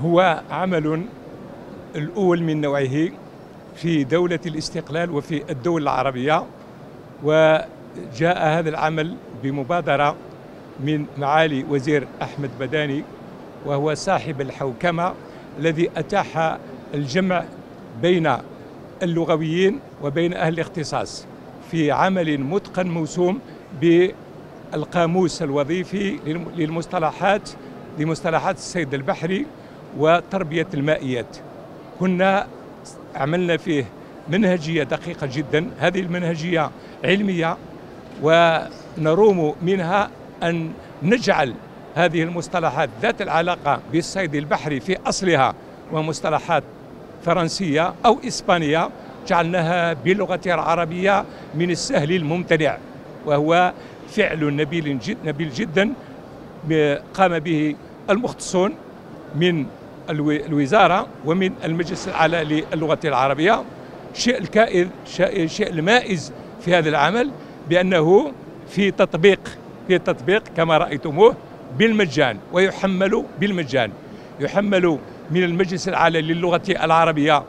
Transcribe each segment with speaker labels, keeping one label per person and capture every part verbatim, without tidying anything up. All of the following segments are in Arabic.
Speaker 1: هو عمل الأول من نوعه في دولة الاستقلال وفي الدول العربية، وجاء هذا العمل بمبادرة من معالي وزير أحمد بداني، وهو صاحب الحوكمة الذي أتاح الجمع بين اللغويين وبين أهل الاختصاص في عمل متقن موسوم بالقاموس الوظيفي للمصطلحات لمصطلحات الصيد البحري وتربية المائيات. كنا عملنا فيه منهجية دقيقة جدا، هذه المنهجية علمية، ونروم منها أن نجعل هذه المصطلحات ذات العلاقة بالصيد البحري في أصلها ومصطلحات فرنسية أو إسبانية جعلناها باللغة العربية من السهل الممتنع، وهو فعل نبيل جد نبيل جدا قام به المختصون من الوزارة ومن المجلس الأعلى للغة العربية. شيء الكائد شيء المائز في هذا العمل بأنه في تطبيق في تطبيق كما رأيتموه بالمجان، ويحمل بالمجان، يحمل من المجلس الأعلى للغة العربية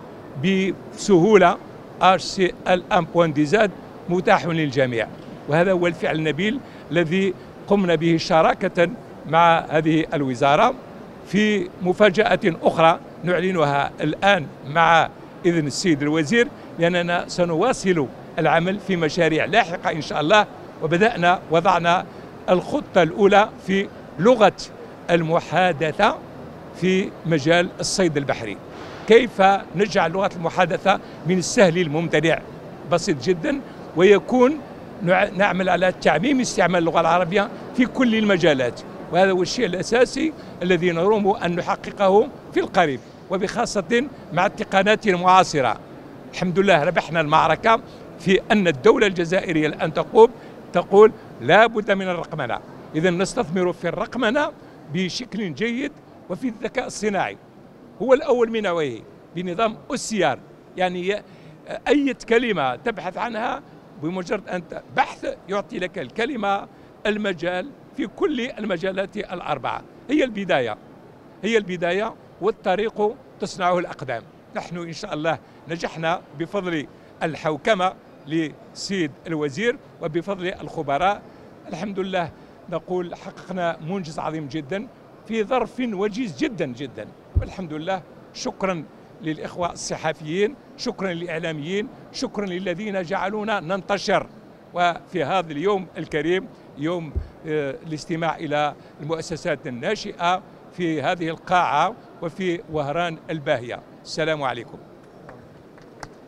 Speaker 1: بسهولة. اتش سي ال واحد نقطة دي زد متاح للجميع، وهذا هو الفعل النبيل الذي قمنا به شراكة مع هذه الوزارة في مفاجأة أخرى نعلنها الآن مع إذن السيد الوزير، لأننا سنواصل العمل في مشاريع لاحقة إن شاء الله. وبدأنا وضعنا الخطة الأولى في لغة المحادثة في مجال الصيد البحري، كيف نجعل لغة المحادثة من السهل الممتنع، بسيط جدا، ويكون نعمل على تعميم استعمال اللغة العربية في كل المجالات، وهذا هو الشيء الأساسي الذي نروم أن نحققه في القريب، وبخاصة مع التقنيات المعاصرة. الحمد لله ربحنا المعركة في أن الدولة الجزائرية الآن تقوم تقول لا بد من الرقمنة، إذا نستثمر في الرقمنة بشكل جيد، وفي الذكاء الصناعي هو الأول من نوعه بنظام أوسيار، يعني أي كلمة تبحث عنها بمجرد أن بحث يعطي لك الكلمة المجال في كل المجالات الأربعة. هي البداية هي البداية والطريق تصنعه الأقدام. نحن إن شاء الله نجحنا بفضل الحوكمة لسيد الوزير وبفضل الخبراء. الحمد لله نقول حققنا منجز عظيم جدا في ظرف وجيز جدا جدا، والحمد لله. شكرا للإخوة الصحفيين، شكرا للإعلاميين، شكرا للذين جعلونا ننتشر، وفي هذا اليوم الكريم يوم الاستماع إلى المؤسسات الناشئة في هذه القاعة وفي وهران الباهية. السلام عليكم.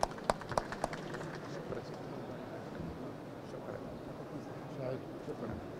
Speaker 2: شكرا.